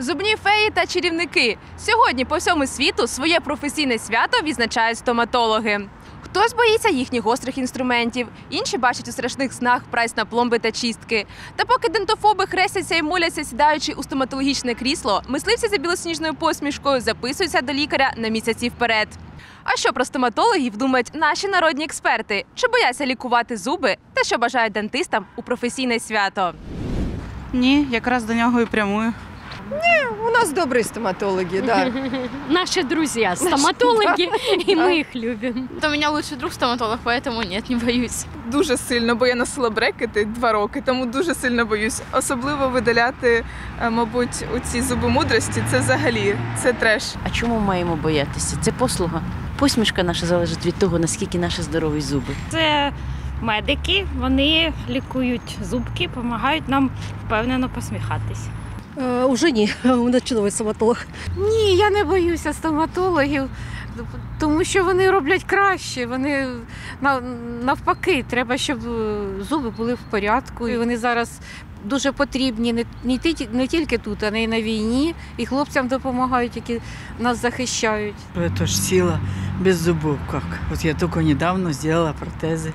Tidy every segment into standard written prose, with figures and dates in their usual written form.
Зубні феї та чарівники. Сьогодні по всьому світу своє професійне свято відзначають стоматологи. Хтось боїться їхніх гострих інструментів, інші бачать у страшних снах прайс на пломби та чистки. Та поки дентофоби хрестяться і моляться, сідаючи у стоматологічне крісло, мисливці за білосніжною посмішкою записуються до лікаря на місяці вперед. А що про стоматологів думають наші народні експерти? Чи бояться лікувати зуби? Та що бажають дентистам у професійне свято? Ні, якраз до нього і прямую. У нас добрые стоматологи, да. Наши друзья стоматологи, и мы их любим. У меня лучший друг стоматолог, поэтому нет, не боюсь. Дуже сильно, бо я носила брекети 2 роки, тому дуже сильно боюсь. Особливо видаляти, мабуть, оці зуби мудрості, це взагалі, це треш. А чому маємо боятися? Це послуга. Посмішка наша залежить від того, наскільки наші здорові зуби. Це медики, вони лікують зубки, допомагають нам впевнено посміхатись. Уже ні, у нас чудовий стоматолог. Ні, я не боюся стоматологів, тому що вони роблять краще. Вони навпаки, треба, щоб зуби були в порядку. І вони зараз дуже потрібні не тільки тут, а й на війні. І хлопцям допомагають, які нас захищають. Это ж сила без зубов как. Вот я только недавно сделала протези.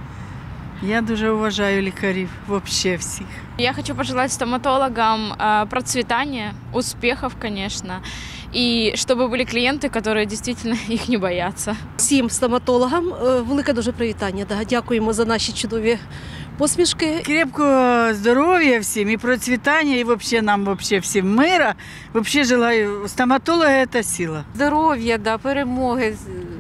Я дуже уважаю лікарів, вообще всіх. Я хочу пожелать стоматологам процветания, успехов, конечно, и чтобы были клиенты, которые действительно их не боятся. Всім стоматологам велике дуже привітання. Да. Дякуємо за наші чудові посмішки. Крепкого здоров'я всім і процвітання, і вообще нам вообще всім мира. Вообще желаю, стоматолога – це сила. Здоров'я, да, перемоги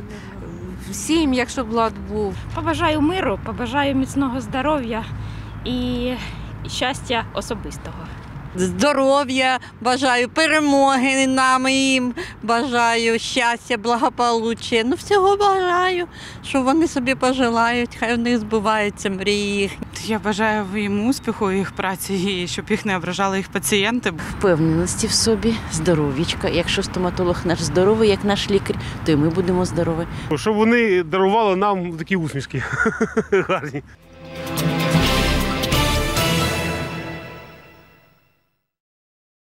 всім, якщо б лад був. Побажаю миру, побажаю міцного здоров'я і щастя особистого. Здоров'я, бажаю перемоги нам і їм, бажаю щастя, благополуччя. Ну, всього бажаю, що вони собі пожелають, хай у них збуваються мрії їх. Я бажаю їм успіху, їх праці, і щоб їх не ображали їх пацієнти. Впевненості в собі, здоров'ячка. Якщо стоматолог наш здоровий, як наш лікар, то і ми будемо здорові. Щоб вони дарували нам такі усмішки гарні.